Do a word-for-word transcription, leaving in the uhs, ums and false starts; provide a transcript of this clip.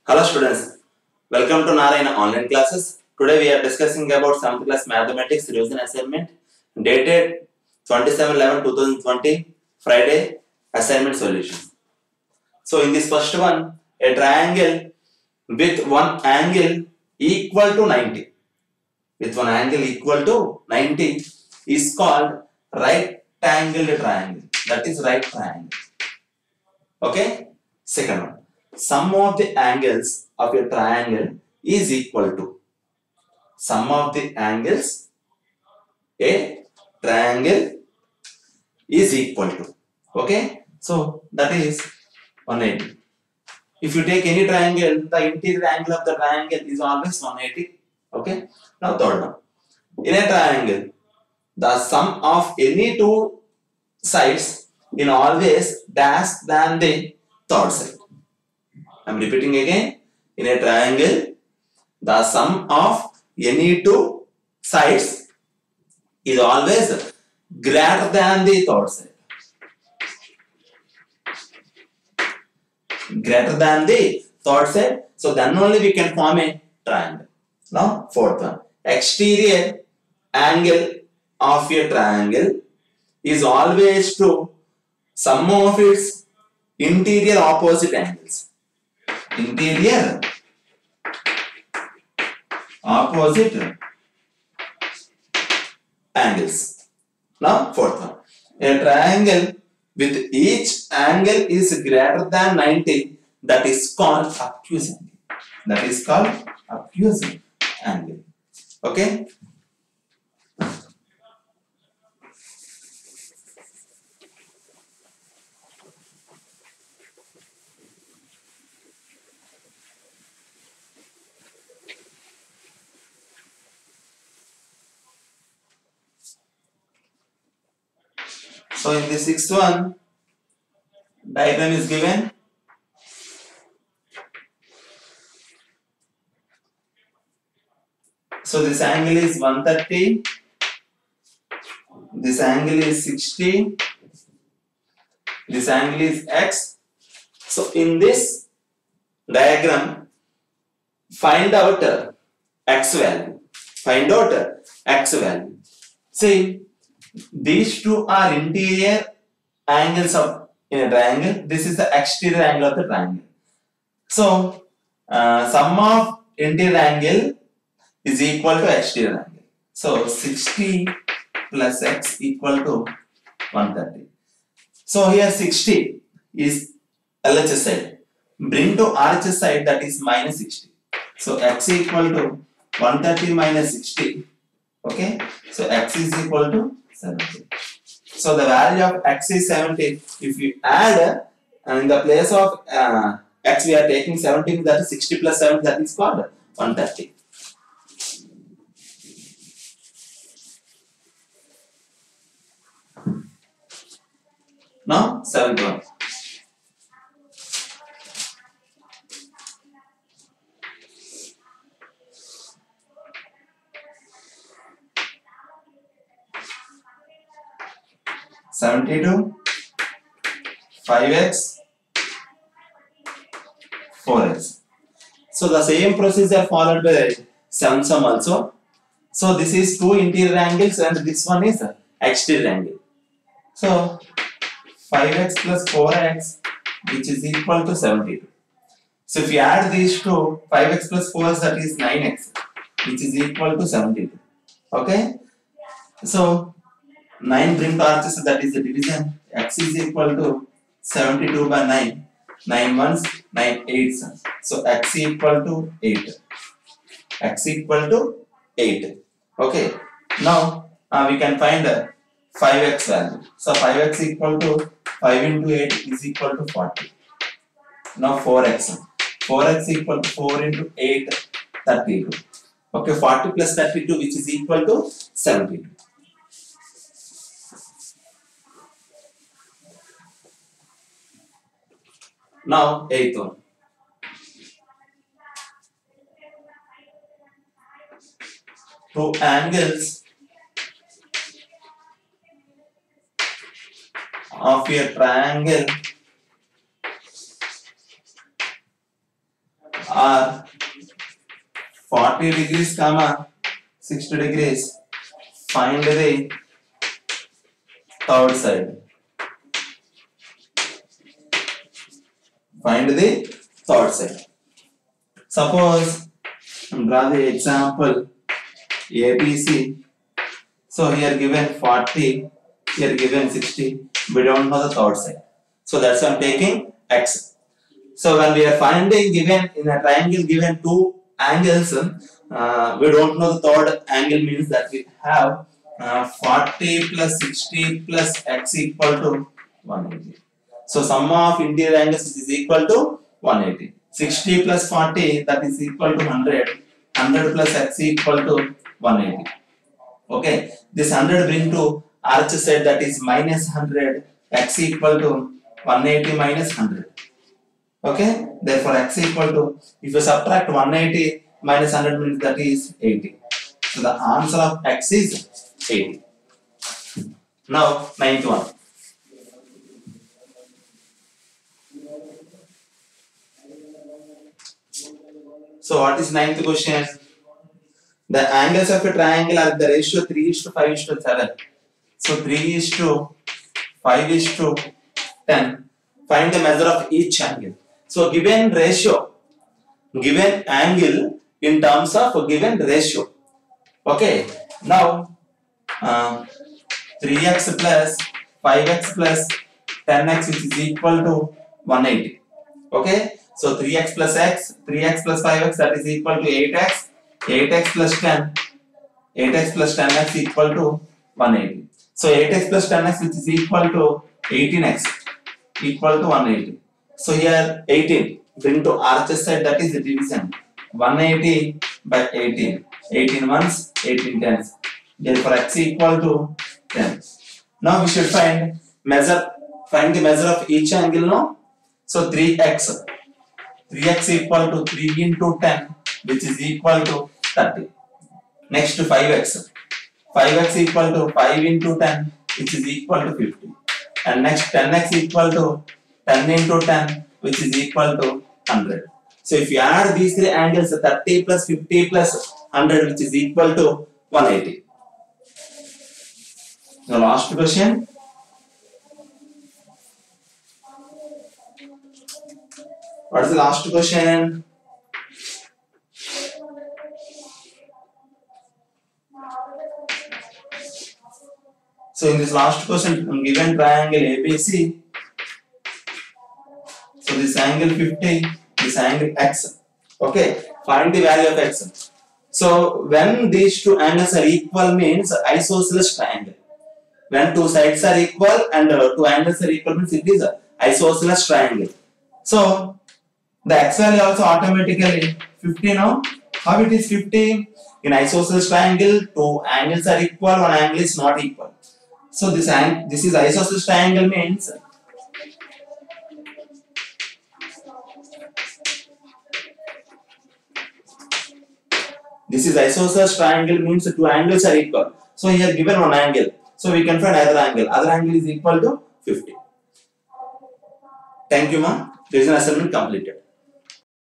Hello students, welcome to Narayana online classes. Today we are discussing about seventh class mathematics revision assignment dated twenty-seven eleven twenty twenty Friday assignment solutions. So in this first one, a triangle with one angle equal to ninety with one angle equal to ninety is called right angled triangle. That is right triangle. Okay. Second one, sum of the angles of a triangle is equal to sum of the angles a triangle is equal to. Okay, so that is one hundred eighty. If you take any triangle, the interior angle of the triangle is always one hundred eighty. Okay, now third one, in a triangle the sum of any two sides is always dash than the third side. I am repeating again. In a triangle, the sum of any two sides is always greater than the third side. Greater than the third side. So then only we can form a triangle. Now fourth one. Exterior angle of a triangle is always to sum of its interior opposite angles. Interior opposite angles. Now fourth one, a triangle with each angle is greater than ninety, that is called obtuse angle. That is called obtuse angle. Okay. So in the sixth one, diagram is given. So this angle is one thirty, this angle is sixty, this angle is x. So in this diagram, find out uh, x value. Find out uh, x value. See, these two are interior angles of in a triangle. This is the exterior angle of the triangle. So uh, sum of interior angle is equal to exterior angle. So sixty plus x equal to one thirty. So here sixty is L H S side. Bring to R H S side, that is minus sixty. So x equal to one thirty minus sixty. Okay. So x is equal to seventy. So the value of x is seventy. If you add uh, in the place of uh, x we are taking seventeen, that is sixty plus seven, that is called one thirty. Now seventh one. seventy-two, five x, four x. So the same procedure followed by seventh sum also. So this is two interior angles and this one is exterior angle. So five x plus four x, which is equal to seventy-two. So if you add these two, five x plus four, that is nine x, which is equal to seventy-two. Okay. So nine bring to R H S, that is the division. X is equal to seventy-two by nine. nine ones, nine eights. So x equal to eight. X equal to eight. Okay. Now uh, we can find uh, five x value. So five x equal to five into eight is equal to forty. Now four x. four x equal to four into eight, thirty-two. Okay, forty plus thirty-two, which is equal to seventy-two. Now eighth one. Two angles of a triangle are forty degrees comma sixty degrees, find the third side. Find the third side. Suppose draw the example A B C. So here given forty, here given sixty. We don't know the third side. So that's why I'm taking X. So when we are finding given in a triangle given two angles, uh, we don't know the third angle, means that we have uh, forty plus sixty plus X equal to one hundred eighty. So sum of interior angles is equal to one hundred eighty. sixty plus forty, that is equal to one hundred. one hundred plus X equal to one hundred eighty. Okay, this one hundred bring to arch side, that is minus one hundred. X equal to one hundred eighty minus one hundred. Okay, therefore X equal to, if you subtract one hundred eighty minus one hundred means that is eighty. So the answer of X is eighty. Now ninth one. So what is ninth question? The angles of a triangle are the ratio three is to five is to seven. So three is to five is to ten. Find the measure of each angle. So given ratio, given angle in terms of given ratio. Okay. Now uh, three x plus five x plus ten x, which is equal to one hundred eighty. Okay. So three x plus x, three x plus five x, that is equal to eight x. eight x plus ten, eight x plus ten x equal to one hundred eighty. So eight x plus ten x, which is equal to eighteen x, equal to one hundred eighty. So here eighteen bring to arch side, that is the division. one hundred eighty by eighteen. eighteen ones, eighteen tens. Therefore x equal to ten. Now we should find measure, find the measure of each angle now. So three x. three x equal to three into ten, which is equal to thirty. Next to five x. five x equal to five into ten, which is equal to fifty. And next ten x equal to ten into ten, which is equal to one hundred. So if you add these three angles, thirty plus fifty plus one hundred, which is equal to one hundred eighty. The last question. What is the last question? So in this last question, given triangle A B C, so this angle fifty, this angle x. Okay, find the value of x. So when these two angles are equal means isosceles triangle. When two sides are equal and uh, two angles are equal means it is a isosceles triangle. So the x value also automatically fifty now. How it is fifty? In isosceles triangle, two angles are equal, one angle is not equal. So this ang this is isosceles triangle means this is isosceles triangle means two angles are equal. So here given one angle, so we can find other angle. Other angle is equal to fifty. Thank you, ma'am. Revision assignment completed.